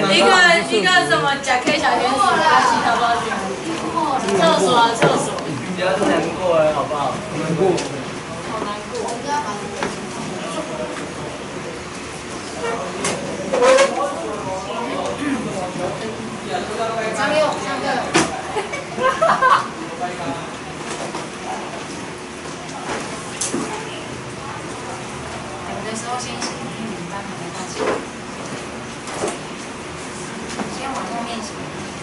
一个什么甲 K 小天使，巴西淘宝店，厕所啊厕所。 不要难过了，好不好？难过。 好难过。 张六上课。有的时候先写英语班旁的大写，先往后面写。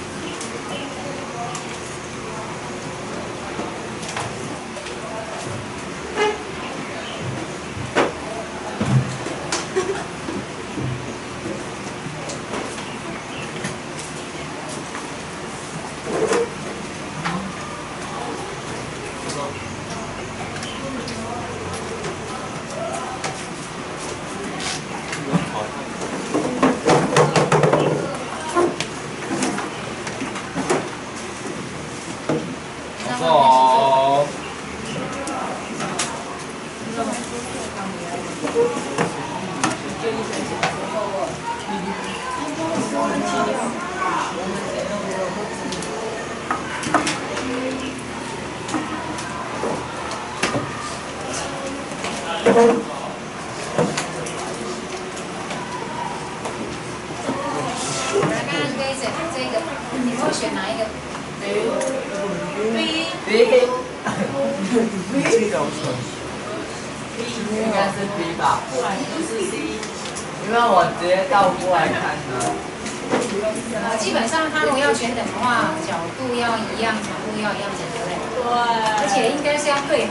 应该是 B 吧，不是 C， 因为我直接倒过来看的。 基本上它如果要全等的话，角度要一样，长度要一样，对不对？ 对。 而且应该是要对好。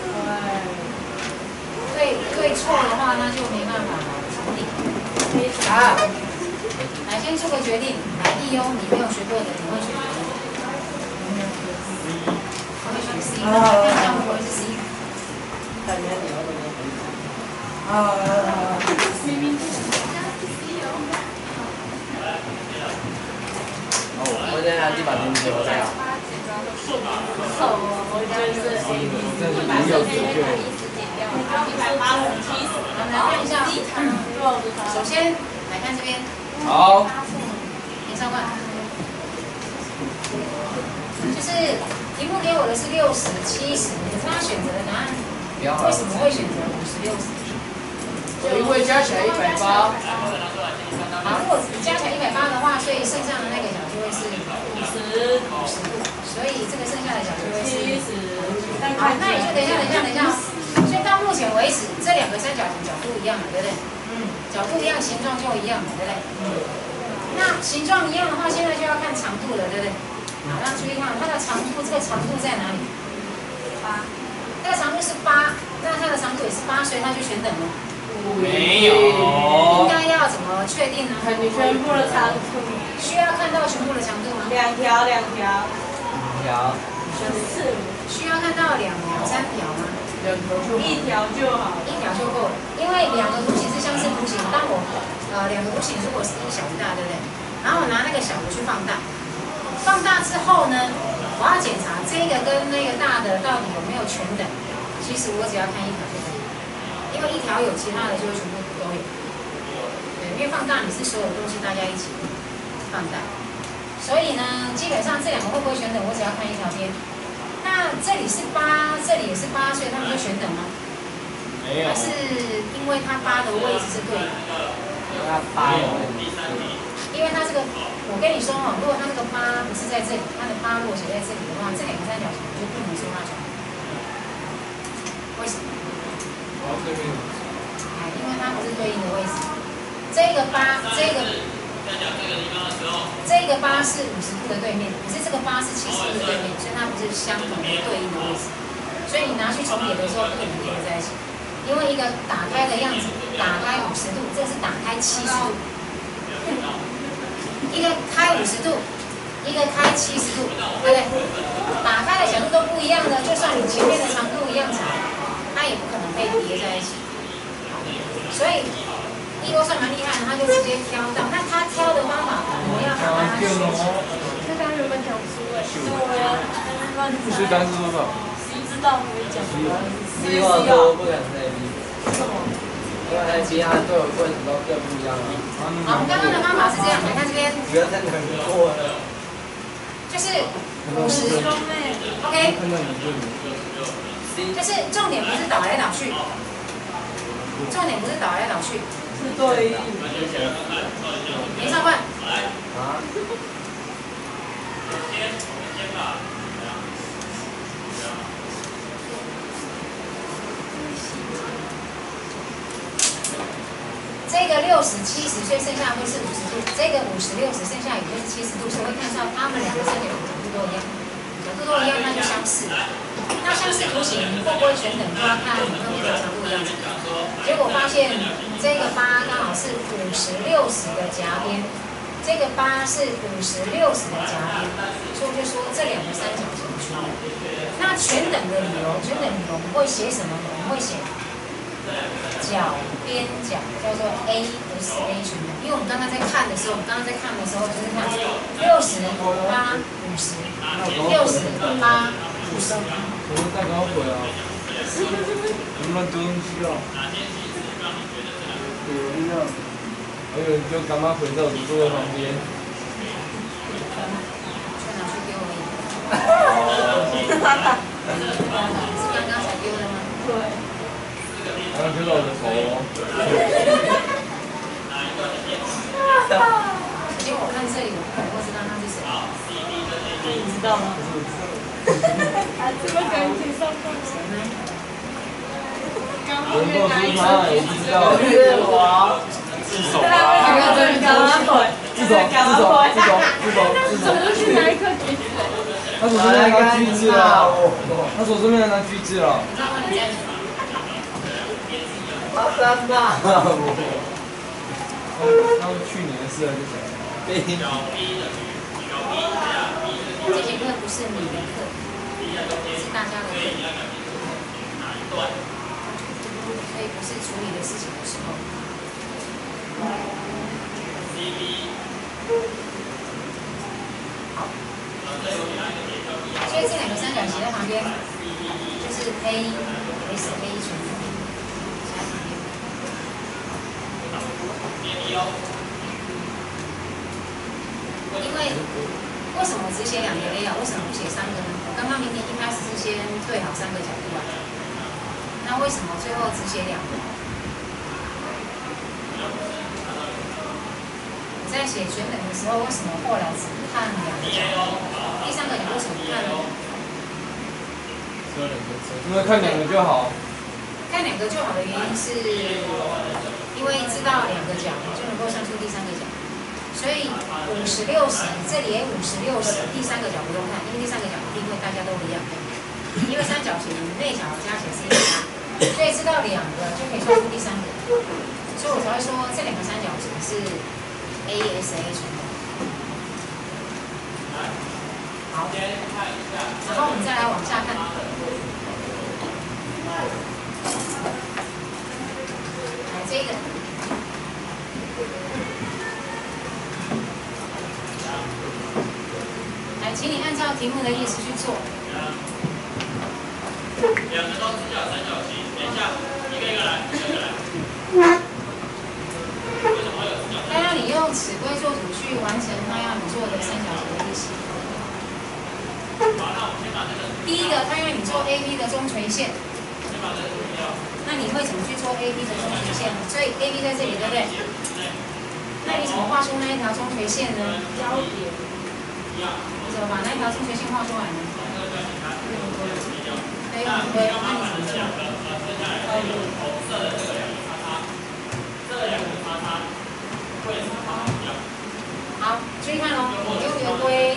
对错的话，那就没办法处理。好，来先做个决定。来，E O你没有学过的，你会选哪一个？我会选 C， 看一下会不会是 C。 看一下你要怎么回答。 明明我现在拿地板进去，我再搞。 我觉得是 A B C， 这是没有准确。 来看一下，首先来看这边。 好。 林少冠，就是题目给我的是60、70，可是他选择的答案为什么会选择50、60？ 因为加起来180。 好，如果加起来180的话，所以剩下的那个角就会是50度，所以这个剩下的角就会是70。好，那也就等一下。所以到目前为止，这两个三角形角度一样嘛，对不对？角度一样，形状就一样嘛，对不对？那形状一样的话，现在就要看长度了，对不对？好，那注意看它的长度，这个长度在哪里？8。这个长度是8，那它的长度也是8，所以它就全等了。 没有。 应该要怎么确定呢？ 看你全部的长度。 需要看到全部的长度吗？ 两条。 需要看到2条、3条吗？ 一条就好。 1条就够了，因为2个图形是相似图形。当我2个图形如果是一小一大，对不对？然后我拿那个小的去放大，放大之后呢，我要检查这个跟那个大的到底有没有全等。其实我只要看1条就可以，因为1条有，其他的就会全部都有。对，因为放大你是所有东西大家一起放大，所以呢，基本上这2个会不会全等，我只要看1条边。那这里是8，这里也是8，所以它们就全等吗？ 没有。 还是因为它8的位置是对的？ 它8有问题。 因为它这个，我跟你说哦，如果它这个8不是在这里，它的8如果写在这里的话，这2个三角形就不能说它全等。为什么？因为它不是对应的位置。这个8是50度的对面，可是这个8是70度的对面，所以它不是相同的对应的位置。所以你拿去重叠的时候不可能叠在一起，因为一个打开的样子，打开50度，这是打开70度，一个开50度，一个开70度，对不对？打开的角度都不一样的，就算你前面的长度一样长，它也不可能被叠在一起。所以一哥算蛮厉害的，他就直接挑到。那他挑的方法，我要把它选。 那刚原本讲书哎，对啊，乱不是单词多少？ 谁知道没讲？ 希望都不敢再逼。 什么？ 因为其他队友为什么都更不一样啊？ 好，我们刚刚的方法是这样，来看这边， 不要再难过了。 就是50。OK。就是重点不是倒来倒去，重点不是倒来倒去。 是对应。 连上换。 啊？ 这个60、70，所以剩下会是50度。这个50、60，剩下也就是70度，所以会看到它们两个三角角度都一样，角度都一样，那就相似。那相似图形会不会全等，就要看你分别的长度一样。结果发现这个8刚好是50、60的夹边，这个8是50、60的夹边，所以就说这两个三角形出来。那全等的理由，我们会写什么？我们会写角边角，叫做 ASA 全等。因为我们刚刚在看的时候，就是看60、8、50、60、8、50。 我们蛋糕回啊，能不能丢东西啊？对，就这样。还有你就干妈回在我座位旁边。 就拿去丢而已。是刚刚才丢的吗？ 对。 刚刚丢到我的头哦。 首先我看这里，我不可能会知道他是谁。 你知道吗？啊，这个感觉上谁呢？刚后面拿一个橘子的是我。自首啊！走出去拿一颗橘子。 他手这边拿橘子了，他手这边拿橘子了。 爬山吧！ 他们去年的事了，就讲。 这节课不是你的课，是大家的课，所以不是处理的事情的时候。好，所以这两个三角形在旁边，就是 ASA 全部写在旁边。因为为什么只写2个 A 啊？为什么不写3个呢？刚刚明明一开始是先对好3个角度啊，那为什么最后只写2个？你在写全等的时候，为什么后来只看2个角度？第3个角为什么不看呢？ 因为看2个就好。 看2个就好的原因是，因为知道2个角就能够算出第3个角。所以50、60，这里也50、60，第3个角不用看，因为第3个角一定会大家都一样，因为三角形内角加起来是1+，所以知道2个就可以算出第3个，所以我才会说这2个三角形是 ASA 全等。好，然后我们再来往下看，来这个。请你按照题目的意思去做。 两个都直角三角形，等一下，一个一个来，一个一个来。为什么会有直角？ 它让你用尺规作图去完成它要你做的三角形的意思。 好，那我们先把这个。 第一个，它让你做 AB 的中垂线。 先把这个涂掉。 那你会怎么去做 AB 的中垂线？所以 AB 在这里，对不对？那你怎么画出那一条中垂线呢？交点。你怎么把那一条中垂线画出来呢？对，用图规，那你怎么做？ 红色的这个2个叉叉，这2个叉叉会是长一样。 好，注意看哦，你用圆规，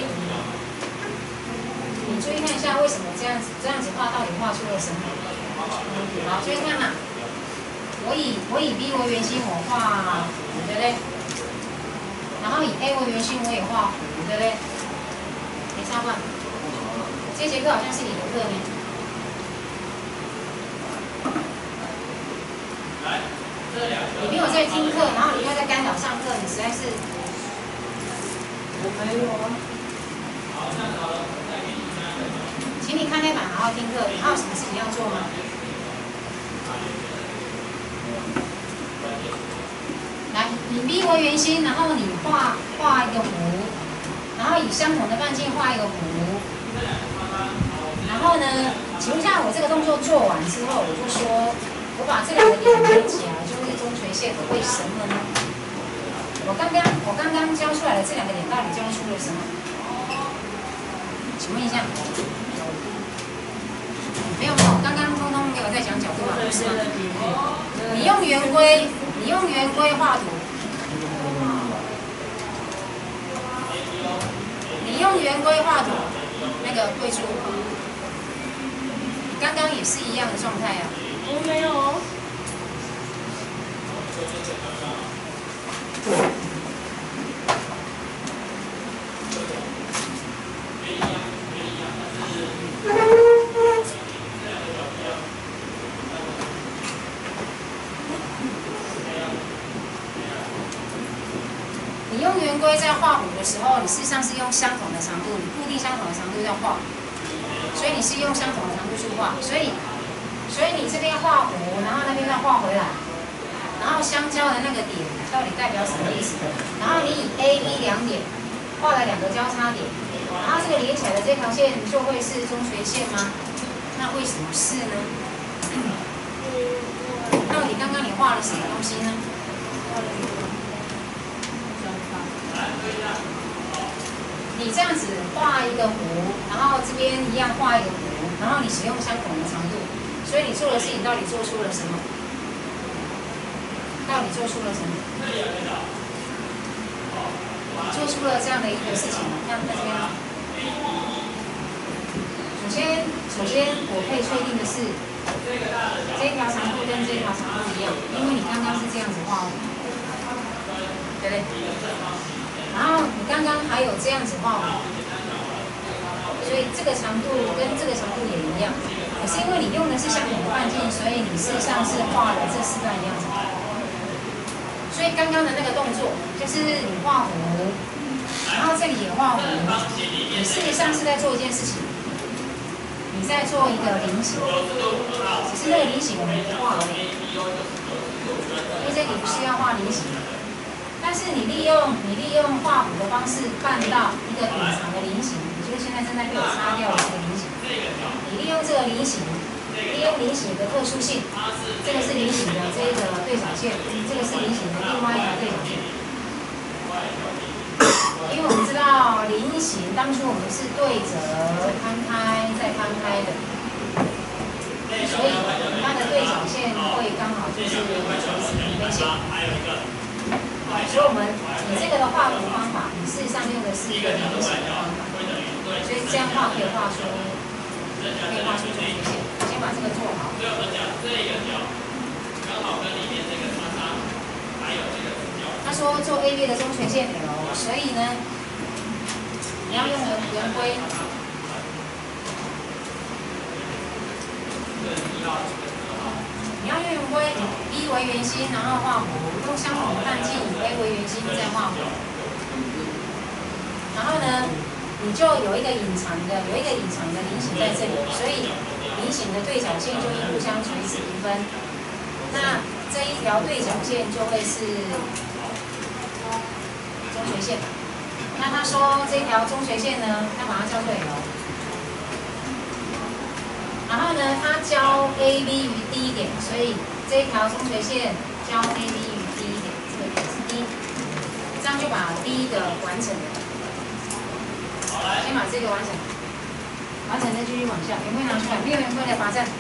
你注意看一下为什么这样子画到底画出了什么？好，注意看嘛，我以 B 为圆心，我画弧，对不对？然后以 A 为圆心，我也画弧，对不对？没差吧？这节课好像是你的课呢。你没有在听课，然后你又在干扰上课，你实在是…… 我没有啊。 请你看那版，好好听课。还有什么事情要做吗？ 以 V 为圆心，然后你画一个弧，然后以相同的半径画一个弧。然后呢，请问一下，我这个动作做完之后，我就说，我把这两个点连起来就是中垂线，为什么呢？我刚刚教出来的这两个点到底教出了什么？请问一下。没有，刚刚通通没有在讲角度嘛，不是吗？你用圆规画图，你用圆规画图，那个对出，刚刚也是一样的状态啊。 我没有哦。 你用圆规在画弧的时候，你事实上是用相同的长度，你固定相同的长度在画，所以你是用相同的长度去画，所以你这边画弧，然后那边再画回来，然后相交的那个点到底代表什么意思？然后你以 A、B 两点画了两个交叉点，然后这个连起来的这条线就会是中垂线吗？那为什么是呢？到底刚刚你画了什么东西呢？你这样子画一个弧，然后这边一样画一个弧，然后你使用相同的长度，所以你做的事情到底做出了什么？到底做出了什么？做出了这样的一个事情，看在这边。首先我可以确定的是，这条长度跟这条长度一样，因为你刚刚是这样子画的，对不对？然后你刚刚还有这样子画弧，所以这个长度跟这个长度也一样。可是因为你用的是相同的半径，所以你事实上是画了这四段一样长。所以刚刚的那个动作就是你画弧，然后这里也画弧，你事实上是在做一件事情，你在做一个菱形，只是那个菱形我们不画而已，因为这里不是要画菱形。但是你利用画弧的方式办到一个隐藏的菱形，也就是现在正在被我擦掉的这个菱形。你利用这个菱形，利用菱形的特殊性，这个是菱形的这个对角线，这个是菱形的另外一条对角线。因为我们知道菱形当初我们是对折摊开再摊开的，所以它的对角线会刚好就是垂直平飞线。所以我们你这个的画图方法，你事实上用的是一个菱形的方法，所以这样画可以画出中垂线。先把这个做好。他说做 AB 的中垂线 L， 所以呢，你要用圆规。你要用圆规，以 B 为圆心，然后画弧，用相同的半径以 A 为圆心再画弧。然后呢，你就有一个隐藏的菱形在这里，所以菱形的对角线就会互相垂直平分。那这一条对角线就会是中垂线。那他说这条中垂线呢，他把它叫对了。然后呢，它交 AB 于 D 点，所以这一条中垂线交 AB 于 D 点，这个点是 D， 这样就把 D 的完成了。先把这个完成，完成再继续往下，圆规拿出来，没有圆规的罚站。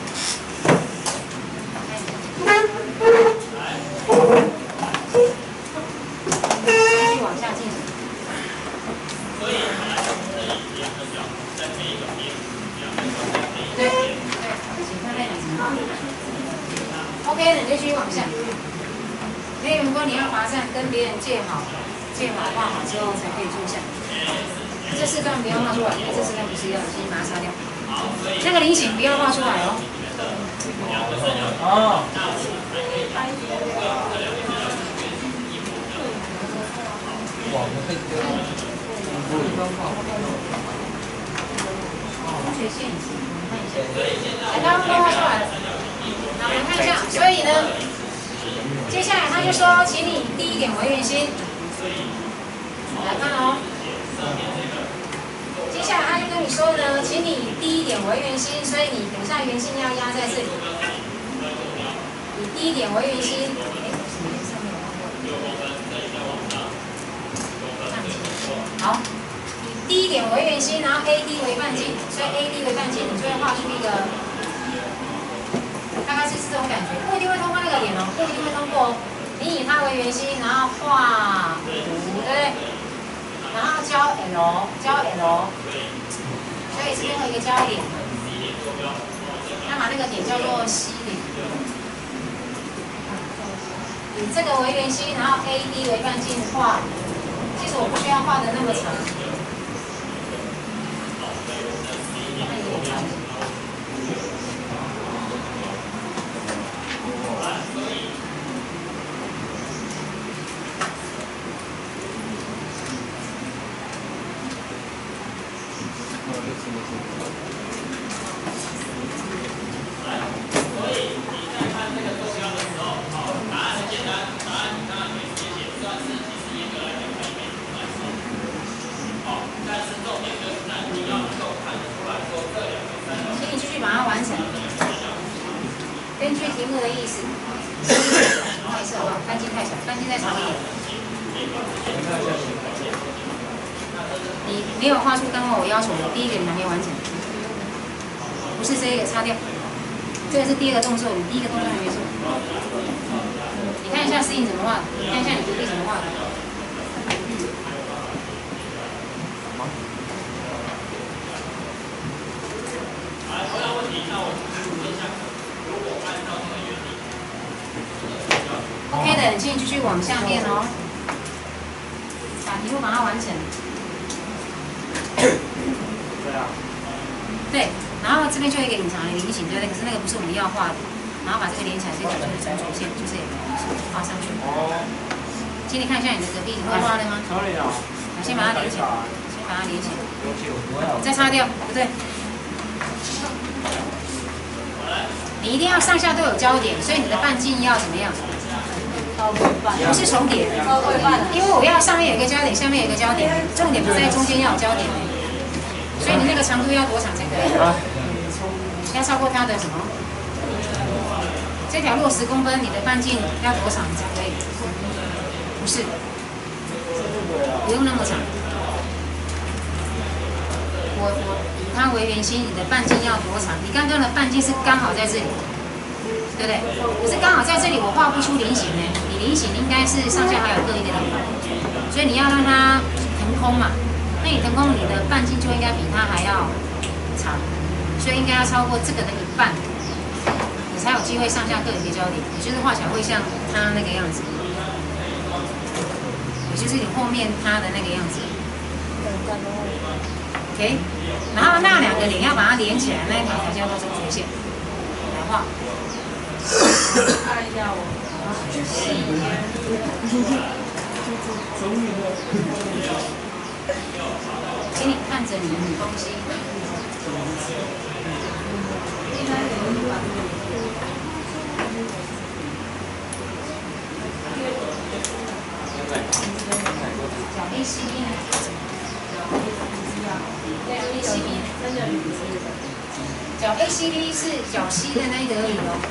继续往下进行。对，请看那两层。OK， 那你就继续往下。没有圆规你要罚站，跟别人借好画好之后才可以坐下。这四段不要画出来，因为这四段不是要，先把它擦掉。那个菱形不要画出来哦。 哦。哇，我可以这样。 中垂线，我们看一下。刚刚都画出来了。那我们看一下，所以呢， 接下来他就说，请你第一点为圆心。来看哦。接下来他就跟你说呢，请你第一点为圆心，所以你等一下圆心要压在这里。以第一点为圆心。好，以第一点为圆心，然后 AD 为半径，所以 AD 为半径，你就会画出一个，大概是这种感觉，不一定会通过那个点哦，不一定会通过哦。你以它为圆心，然后画弧，对不对？然后交 L，所以这边会有一个交点，那把那个点叫做 C 点。以这个为圆心，然后 AD 为半径画。其实我不需要画的那么长，它有点长。 所以你在看这个坐标的时候，答案很简单，答案你当然可以直接写，算式其实严格来讲可以没算式。但是重点就是在你要能够看得出来说这两个三角。 请你继续把它完成，根据题目的意思。不好意思，好不好？半径太小，半径再长一点。你没有画出刚刚我要求的第一个，你还没完成。不是这个，擦掉。这个是第二个动作，你第一个动作还没做。你看一下适应怎么画的，你看一下你隔壁怎么画的。 同样问题，那我们问一下，如果按照这个原理 ，OK 的，请你继续往下面哦，把题目把它完成。 对啊。 对，然后这边就有一个隐藏的菱形，对不对？可是那个不是我们要画的，然后把这个连起来，这就是正垂线，就这个画上去。哦。请你看一下你的隔壁，你会画的吗？ 可以啊。 我先把它连起来，先把它连起来。再擦掉，不对。你一定要上下都有交点，所以你的半径要怎么样？不是重叠，因为我要上面有一个交点，下面有一个交点，重点不在中间要有交点，所以你那个长度要多长才可以？要超过它的什么？这条路10公分，你的半径要多长才可以？不是，不用那么长。我以它为圆心，你的半径要多长？你刚刚的半径是刚好在这里，对不对？可是刚好在这里，我画不出菱形呢。你菱形应该是上下还有各一个地方，所以你要让它腾空嘛。那你腾空，你的半径就应该比它还要长，所以应该要超过这个的一半，你才有机会上下各有一个交点，也就是画起来会像它那个样子，也就是你后面它的那个样子。OK， 然后那两个点要把它连起来，那一条才叫做正垂线。来画。 看一下我。 请你看着你的东西。角 ACB 呢？对 ，ACB 真的角 ACB 是角 C 的那一个而已哦。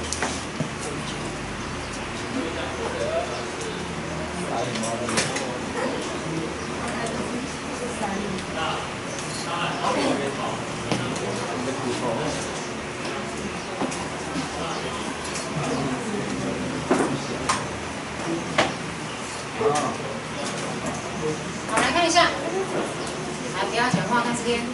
好，来看一下，来不要讲话，看这边。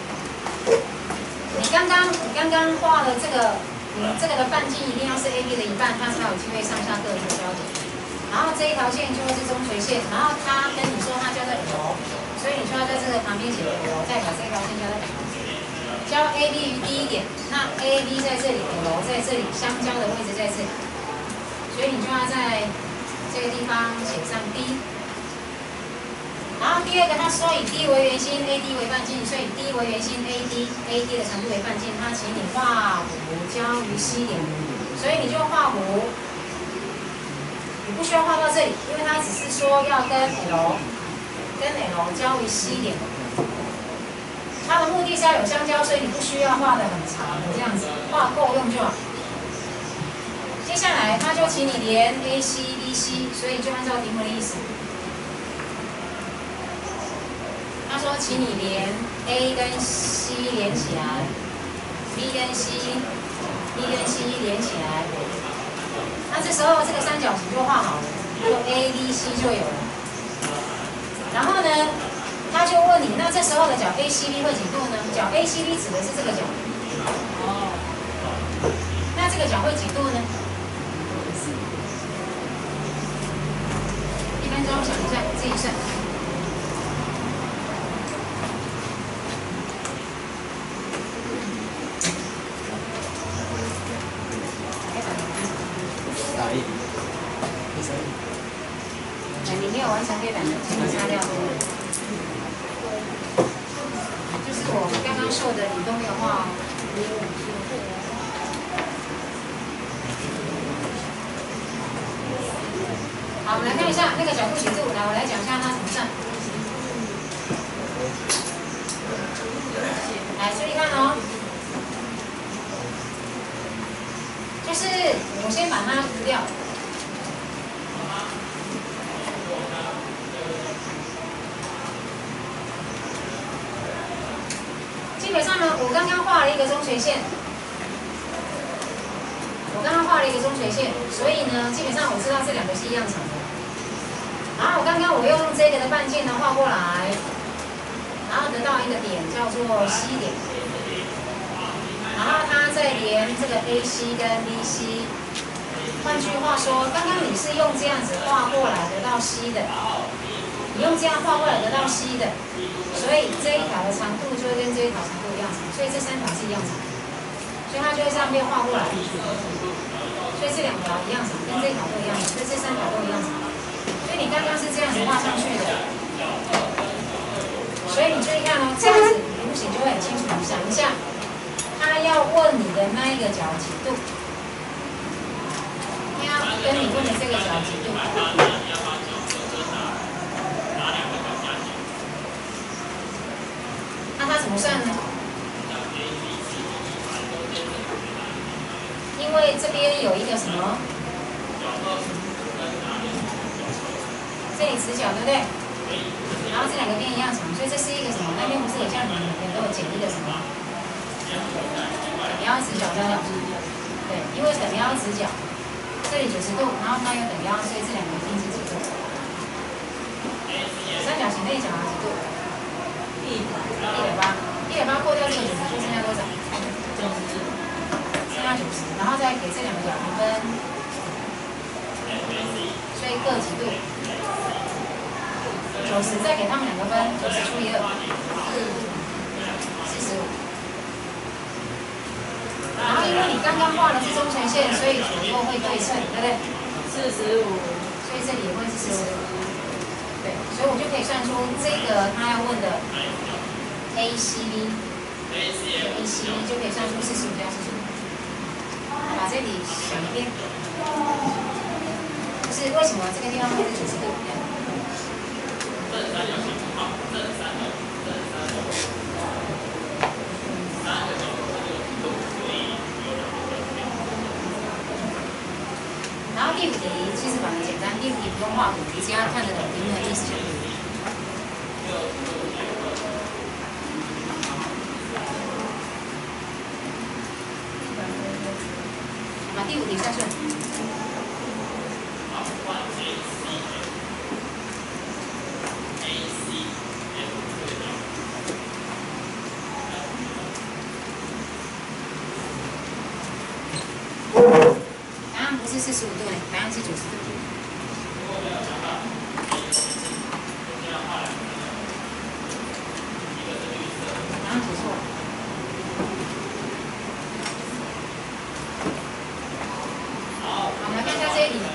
你刚刚画的这个，这个的半径一定要是 AB 的一半，它才有机会上下各一个交点。然后这一条线就会是中垂线，然后它跟你说它叫做 L， 所以你就要在这个旁边写 L， 代表这条线叫做 L。交 AB 于第一点，那 AB 在这里 ，L 在这里，相交的位置在这里，所以你就要在这个地方写上 D。然后第二个，他说以 D 为圆心 ，AD 为半径，所以 D 为圆心 ，AD 的长度为半径，他请你画弧交于 C 点，所以你就画弧， 你不需要画到这里，因为它只是说要跟 L 交于 C 点。它的目的是要有相交，所以你不需要画的很长，这样子画够用就好。接下来，他就请你连 AC、BC， 所以就按照题目的意思。他说，请你连 A 跟 C 连起来 ，B 跟 C、B 跟 C 连起来。那这时候这个三角形就画好了，就 ABC 就有了。然后呢，他就问你，那这时候的角 ACB 会几度呢？角 ACB 指的是这个角。哦。那这个角会几度呢？1分钟想一下，自己算。 打印。 你没有完成黑板的，请你擦掉。就是我刚刚授的，你都没有画哦。好，我们来看一下那个角度写字，来，我来讲一下它怎么算。来，注意看哦，就是我先把它涂掉。基本上呢，我刚刚画了一个中垂线。所以呢，基本上我知道这两个是一样长的。然后刚刚我又用这个的半径呢画过来，然后得到一个点叫做 C 点，然后它再连这个 AC 跟 BC。换句话说，刚刚你是用这样子画过来得到 C 的，你用这样画过来得到 C 的，所以这一条的长度就会跟这一条长度一样长，所以这三条是一样长，所以它就会这样变画过来。所以这两条一样长，跟这条都一样长，所以这三条都一样长。所以你刚刚是这样子画上去的，所以你注意看哦，这样子图形就会很清楚。你想一下，他要问你的那一个角几度？他要跟你问的这个角几度？那他怎么算呢？因为这边有一个什么？这里直角对不对？然后这两个边一样长，所以这是一个什么？那边不是有叫你们都有减一个什么？等腰直角对不对？对，因为等腰直角，这里90度，然后它有等腰，所以这两个一定是几度？三角形内角几度？180，180扣掉这个90，就剩下多少？90。剩下90，然后再给这两个角评分，所以各几度？90，再给他们两个分，90除以2，45。然后因为你刚刚画的是中垂线，所以左右会对称，对不对？45。所以这里也会是45。对，所以我就可以算出这个他要问的 ACB 就可以算出45加45。把这里想一遍，就是为什么这个地方会是90度？然后第5题其实蛮简单，第5题不用画图，你只要看得懂题目的意思就可以。把第5题算顺。答案不是45度嘞，答案是90度。答案不错。好，我们来看一下这一题。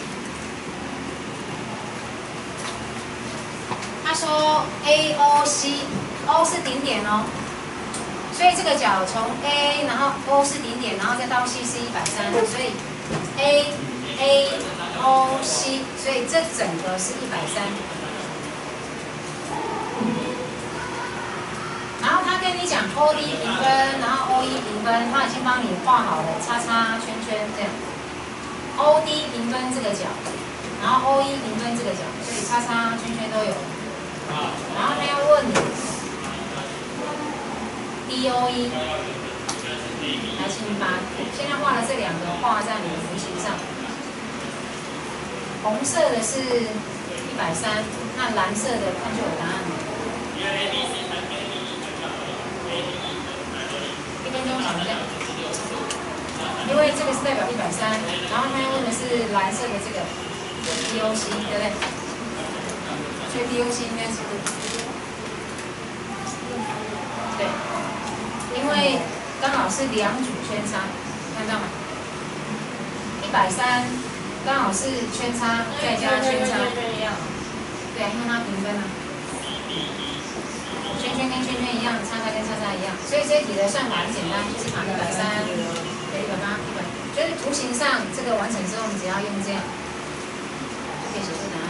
他说 AOC，O 是顶点哦。所以这个角从 A， 然后 O 是顶点，然后再到 C 是130，所以 AO OC， 所以这整个是130。然后他跟你讲 OD 评分，然后 OE 评分，他已经帮你画好了叉叉圈圈这样。OD 评分这个角，然后 OE 评分这个角，所以叉叉圈圈都有。然后他要问你 DOE 来清班，现在画了这两个画在你的图形上。红色的是130，那蓝色的看就有答案了。1分钟想一下，因为这个是代表130，然后他要问的是蓝色的这个 DOC， 对不对？所以 DOC 应该是对，因为刚好是两组圈差，看到吗？130刚好是圈差再加圈差，对，因为它平分了。圈圈跟圈圈一样，叉叉跟叉叉一样，所以这一题的算法很简单，就是把130给180，就是图形上这个完成之后，你只要用这样，就可以写出答案。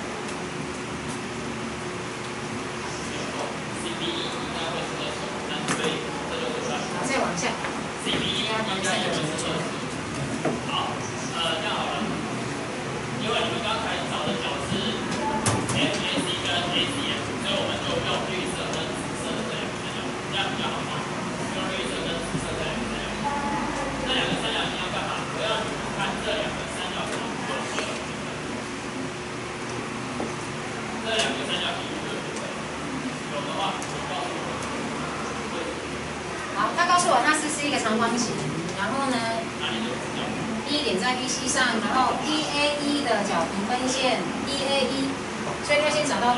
好，再往下，应该旁边3个圈圈。 好，这样好了，因为你们刚才找的角是 MAC 跟 ACM， 所以我们就用绿色跟紫色的这两个三角形，这样比较好画。用绿色跟紫色这两个三角形，这两个三角形要干嘛？我要你们看这两个三角形有没有平分，这两个三角形有没有平分？有的话，请告诉我。 好，他告诉我那是一个长方形，然后呢，E 点在 BC 上，然后 DAE 的角平分线 DAE， 所以要先找到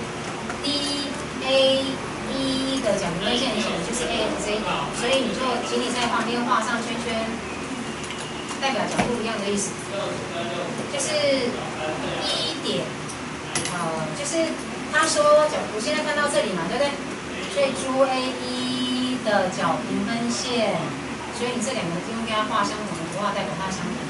DAE。DAE 的角平分线，你选的就是 AFJ， 所以你就请你在旁边画上圈圈，代表角度一样的意思，就是1点，就是他说角，我现在看到这里嘛，对不对？所以珠 AE 的角平分线，所以你这两个就应该画相同的符号，代表它相同。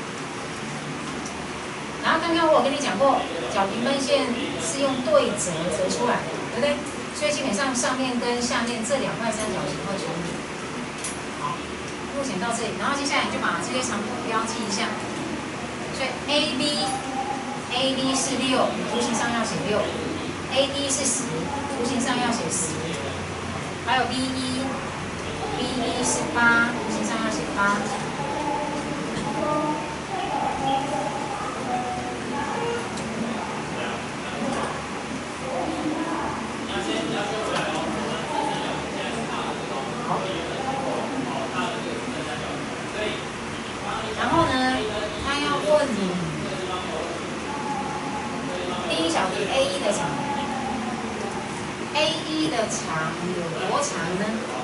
然后刚刚我有跟你讲过，角平分线是用对折折出来的，对不对？所以基本上上面跟下面这两块三角形会重叠。好，目前到这里，然后接下来你就把这些长度标记一下。所以 AB 是6，图形上要写6；AD 是10，图形上要写10；还有 BE 是8，图形上要写8。然后呢，他要问你第一小题 AE 的长 ，AE 的长有多长呢？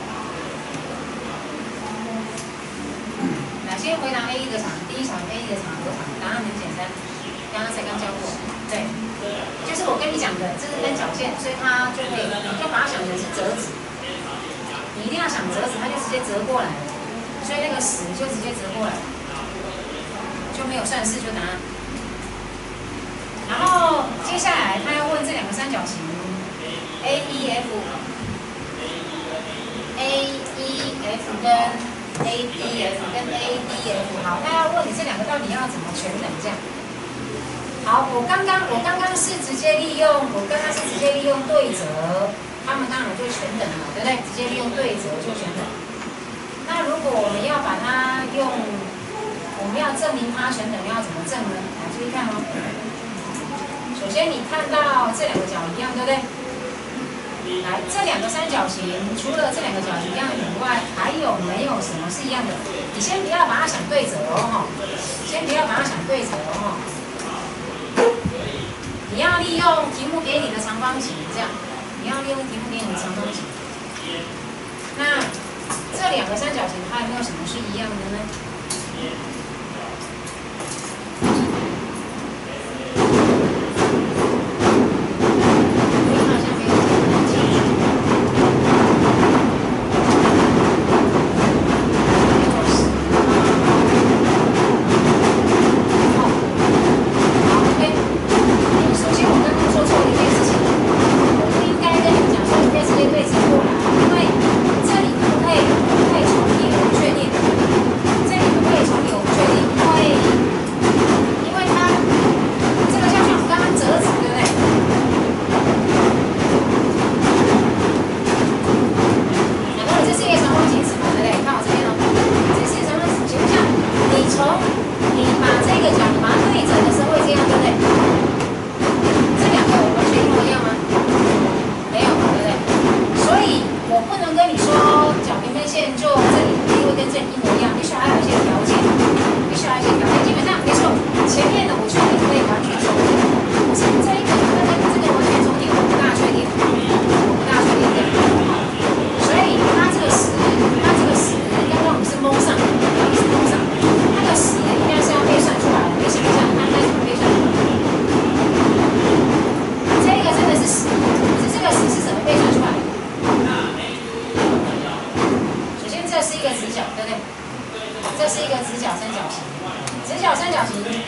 来，先回答 AE 的长，第一小题 AE 的长有多长？答案很简单，刚刚才教过，对，就是我跟你讲的，这是跟角线，所以它就可以，你就把它想成是折纸，你一定要想折纸，它就直接折过来了，所以那个10就直接折过来了。就没有算式就答案。然后接下来他要问这两个三角形 AEF 跟 ADF 跟 ADF， 好，他要问你这两个到底要怎么全等这样。好，我刚刚是直接利用对折，他们刚好就全等了，对不对？直接利用对折就全等。那如果我们要把它我们要证明它全等，要怎么证呢？来，注意看哦。首先你看到这两个角一样，对不对？来，这两个三角形除了这两个角一样以外，还有没有什么是一样的？你先不要把它想对折哦，先不要把它想对折哦。你要利用题目给你的长方形，这样，你要利用题目给你的长方形。那这两个三角形它有没有什么是一样的呢？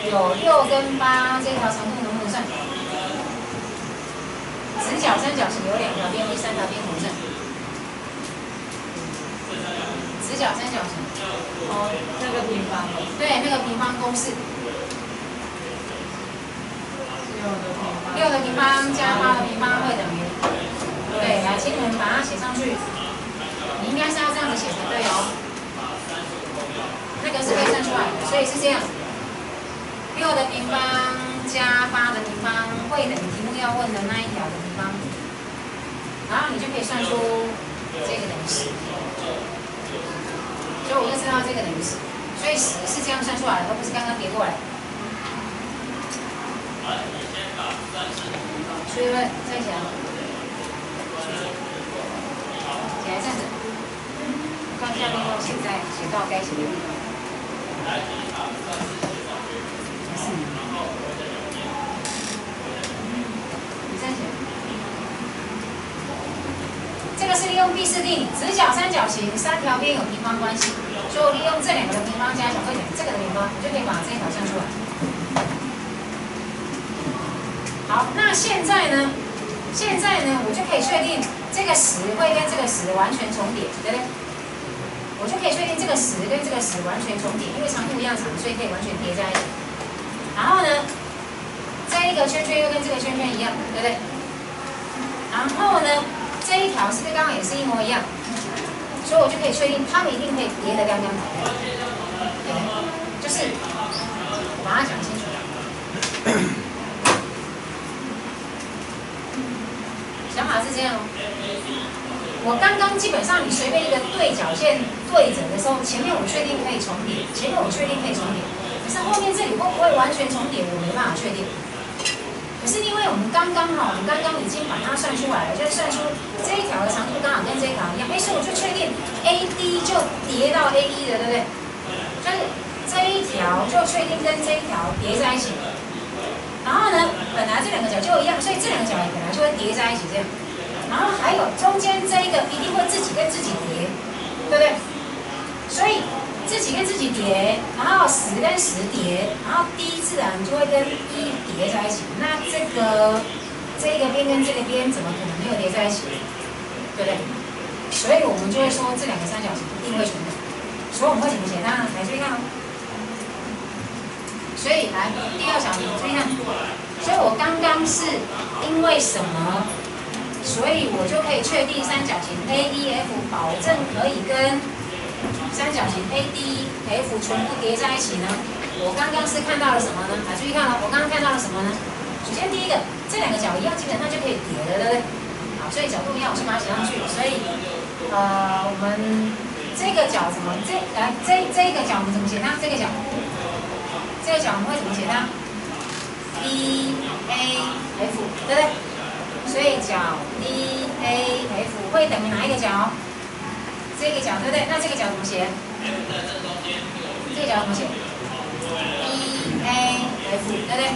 有6跟8这条长度能不能算？直角三角形有2条边，第3条边同正。直角三角形。 哦，那个平方。 对，那个平方公式。6的平方加8的平方会等于。对，来，请你们把它写上去。你应该是要这样子写才对哦。那个是可以算出来的，所以是这样。6的平方加8的平方会等于题目要问的那一条的平方，然后你就可以算出这个等于10，所以我就知道这个等于10，所以10是这样算出来的，而不是刚刚叠过来。所以再起来，起来站着，看下面要写到该写的地方。这个是利用毕氏定理，直角三角形3条边有平方关系，所以我利用这2个的平方加小会等于这个的平方，你就可以把这一条算出来。好，那现在呢，我就可以确定这个10会跟这个10完全重叠，对不对？我就可以确定这个10跟这个10完全重叠，因为长度一样长，所以可以完全叠在一起。然后呢，这一个圈圈又跟这个圈圈一样，对不对？然后呢，这一条是不是刚刚也是一模一样？所以我就可以确定它们一定可以叠得刚刚好。对，就是我把它讲清楚。想法是这样哦。我刚刚基本上你随便一个对角线对着的时候，前面我确定可以重叠，可是后面这里会不会完全重叠，我没办法确定。可是因为我们刚刚已经把它算出来了，就是算出这一条的长度刚好跟这一条一样，所以我就确定 AD 就叠到 AE 的，对不对？就是这一条就确定跟这一条叠在一起。然后呢，本来这2个角就一样，所以这2个角也本来就会叠在一起这样。然后还有中间这一个一定会自己跟自己叠，对不对？所以自己跟自己叠，然后10跟10叠，然后 D 自然就会跟E 叠在一起。那这个边跟这个边怎么可能没有叠在一起？对不对？所以我们就会说这2个三角形一定会重叠。所以我们会怎么写它呢？来注意看哦。所以来第2小题，注意看。所以我刚刚是因为什么？所以我就可以确定三角形 AEF 保证可以跟三角形 ADF 全部叠在一起呢？我刚刚是看到了什么呢？来注意看哦，我刚刚看到了什么呢？首先第一个，这2个角一样，基本上就可以叠了，对不对？好，所以角度一样，我先把它写上去。所以我们这个角怎么这一个角我们怎么写它？这个角我们会怎么写它 ？DAF， 对不对？所以角 DAF 会等于哪一个角？这个角，对不对？那这个角怎么写？这个角怎么写 ？DAF， 对不对？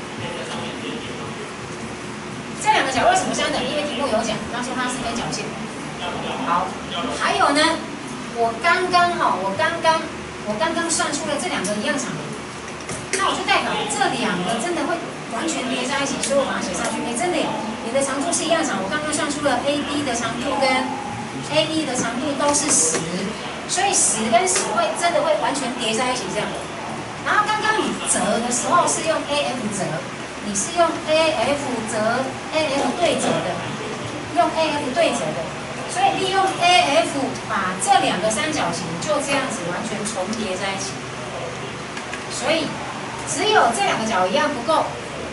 这2个角为什么相等？因为题目有讲，刚说它是分角线。好，还有呢，我刚刚算出了这2个一样长的，那我就代表这2个真的会完全叠在一起，所以我把它写上去。真的耶，你的长度是一样长。我刚刚算出了 AD 的长度跟 AE 的长度都是10，所以10跟10真的会完全叠在一起这样。然后刚刚你折的时候是用 AF 折，你是用 AF 折 AF 对折的，用 AF 对折的，所以利用 AF 把这2个三角形就这样子完全重叠在一起。所以只有这2个角一样不够。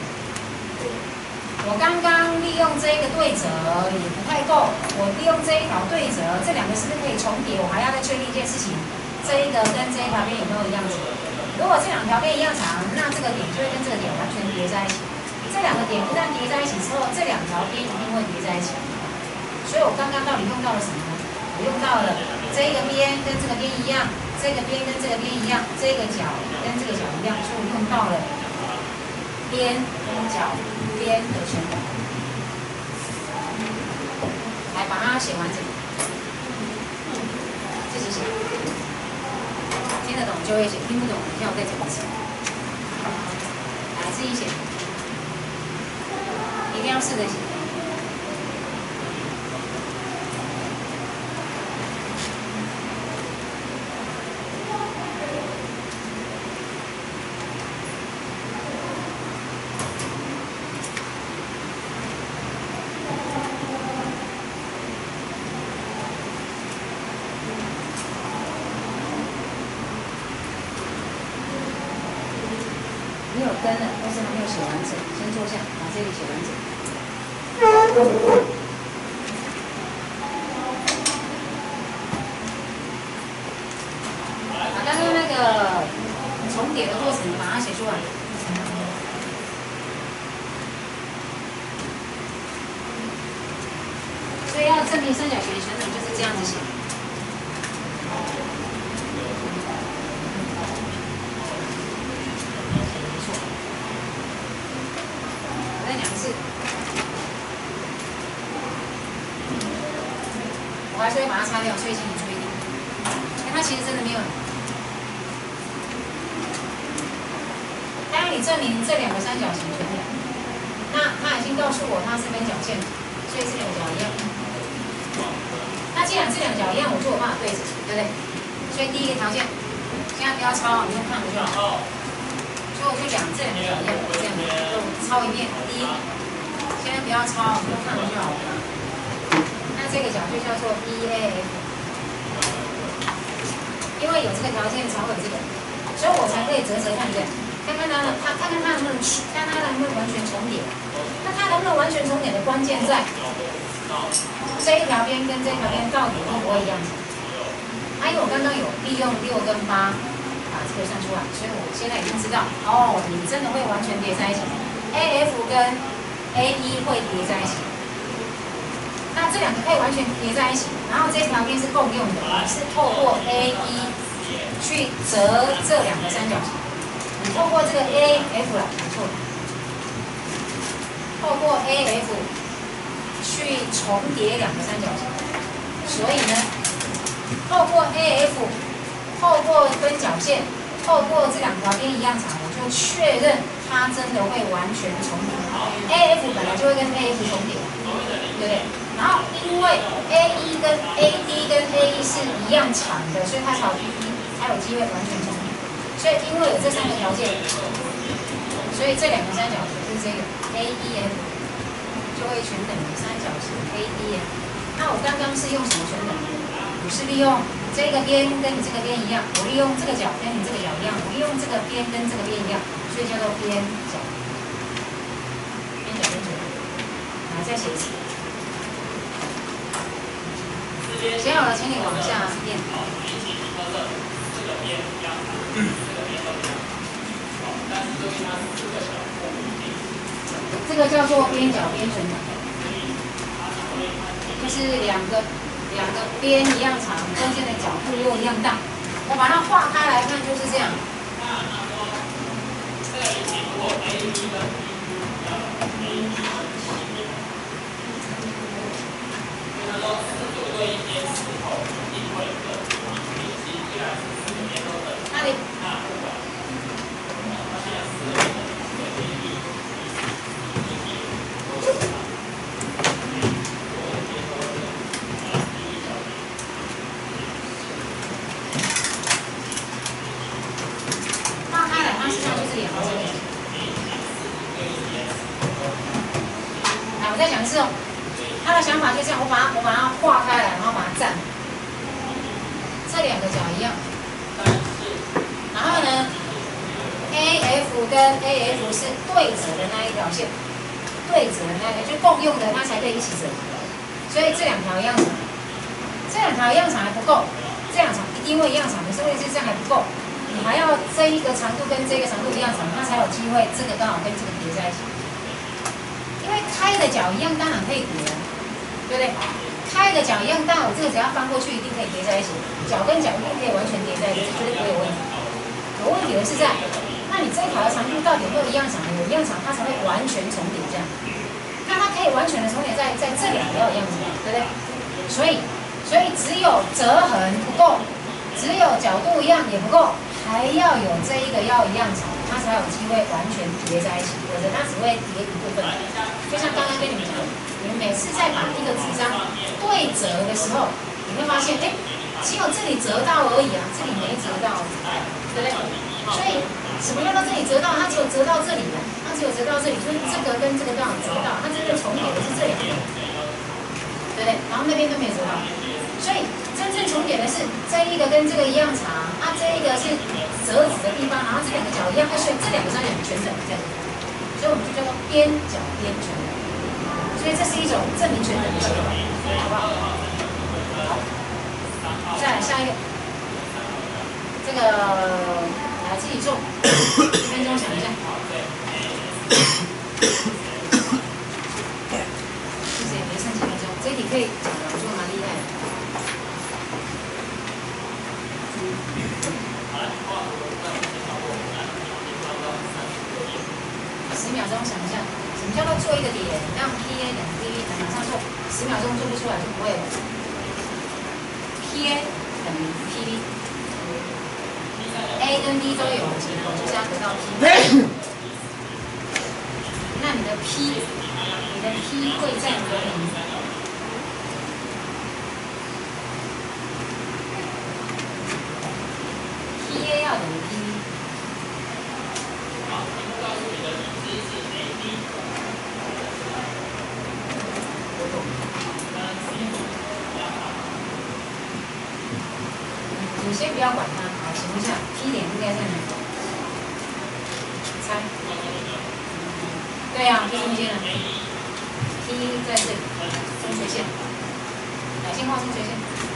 我刚刚利用这个对折也不太够，我利用这一条对折，这2个是不是可以重叠？我还要再确定一件事情，这一个跟这一条边有没有一样长？如果这2条边一样长，那这个点就会跟这个点完全叠在一起。这2个点一旦叠在一起之后，这2条边一定会叠在一起。所以我刚刚到底用到了什么呢？我用到了这个边跟这个边一样，这个边跟这个边一样，这个角跟这个角一样，所以我用到了边跟角边的全部。来把它写完整，自己写。听得懂就会写，听不懂，等一下我再讲一次。 己写，一定要试着写。你有跟了，但是还没有写完整，先坐下，把这里写完整。把刚刚那个重叠的过程把它写出来。所以要证明三角形旋转就是这样子写。再讲一次，我还是会把它擦掉，所以请你注意一点，因为它其实真的没有。当你证明这两个三角形旋转，那它已经告诉我它是分角线，所以这两个角一样。那既然这两个角一样，我就有办法对折，对不对？所以第一个条件，现在不要抄，你用看的就好。所以我就讲这两个角一样，这样就抄一遍。第一，现在不要抄，你用看的就好了。那这个角就叫做 EAF， 因为有这个条件才会有这个，所以我才可以折折看，对不对？看看它能不能完全重叠。那它能不能完全重叠的关键在这一条边跟这一条边到底会不会一样？还有我刚刚有利用6跟8把这个算出来，所以我现在已经知道哦，你真的会完全叠在一起 ，AF 跟 AE 会叠在一起。那这两个可以完全叠在一起，然后这条边是共用的，是透过 AE 去折这两个三角形。你透过这个 AF 来，没错，透过 AF 去重叠两个三角形，所以呢，透过 AF， 透过分角线，透过这两条边一样长，我就确认它真的会完全重叠。AF 本来就会跟 AF 重叠，对不对？然后因为 AE 跟 AD 跟 AE 是一样长的，所以它才有机会完全重叠。所以因为有这三个条件，所以这两个三角形就是这个 AEF 就会全等于三角形 ADF。那我刚刚是用什么全等？我是利用这个边跟你这个边一样，我利用这个角跟你这个角一样，我利用这个边跟这个边一样，所以叫做边角。边角。来，再写一次。写好了，请你往下念。这个叫做边角边旋转，就是两个边一样长，中间的角度又一样大。我把它画开来看，就是这样。那里。我再讲一次哦，他的想法就这样，我把它画开来，然后把它站，这两个角一样。然后呢 ，AF 跟 AF 是对折的那一条线，对折的那个就共用的，它才可以一起折。所以这两条一样长，这两条一样长还不够，这两长一定会一样长，可是问题是这样还不够，你还要这一个长度跟这个长度一样长，它才有机会这个刚好跟这个叠在一起。因为开的角一样，当然可以叠，对不对？开的角一样大，我这个只要翻过去，一定可以叠在一起。角跟角一定可以完全叠在一起，绝对不会有问题。有问题的是在，那你这一条的长度到底有没有一样长？有一样长，它才会完全重叠这样。那它可以完全的重叠在这两个要一样长，对不对？所以只有折痕不够，只有角度一样也不够，还要有这一个要一样长。 它才有机会完全叠在一起，否则它只会叠一部分。就像刚刚跟你们讲，你们每次在把一个纸张对折的时候，你会发现，哎，只有这里折到而已啊，这里没折到，对不对？所以什么叫做这里折到？它只有折到这里了，它只有折到这里，所以这个跟这个刚好折到，它真正重叠的是这两个，对不对？然后那边都没折到，所以真正重叠的是这一个跟这个一样长，啊，这一个是折纸的地方，然后这两个角一样，所以这两个是全等这样，所以我们就叫做边角边全等，所以这是一种证明全等的手法，好不好？好，再来下一个，这个来自己做，1分钟想一下。其实也没剩几分钟，这一题可以讲的，我觉得蛮厉害的。10秒钟想一下，什么叫做做一个点，让 PA 等于 PB 马上做，10秒钟做不出来就不会了。PA 等于 PB。A 跟 B 都有的结果就是要得到 P， 那你的 P 会在哪里？PA 要等于 PB。你先不要管它，好，请问一下 P 点应该在哪里？猜？对呀、啊、，P 中间了。P 在这里，中垂线，两线画中垂线。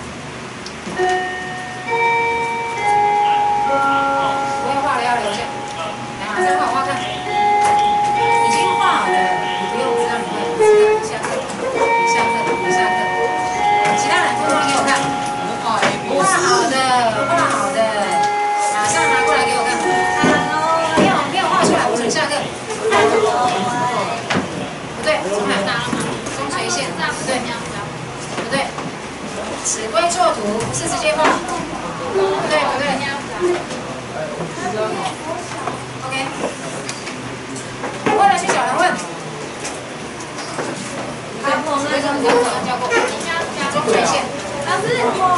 不要画了，要留下。来啊，再画画看。已经画好的，你不用知道你会，知道下课，下课，下课。其他人通通给我看。画好的，画好的，马上拿过来给我看。没有画出来，我请下课。不对，重来。中垂线，不对，不对。尺规作图不是直接画，不对不对。OK。问了去找人问。好，尺规作图教过，中垂线。老师，什么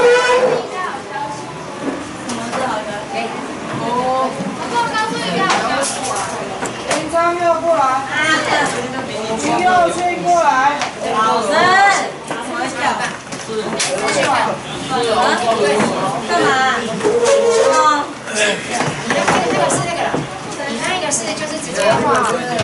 是好的？可以。哦。我告诉你一下。 平常要过来。不要吹过来。 老师，我要下班。 我去看。 干嘛？哦。 你那个是那个了，你那个是就是直接画。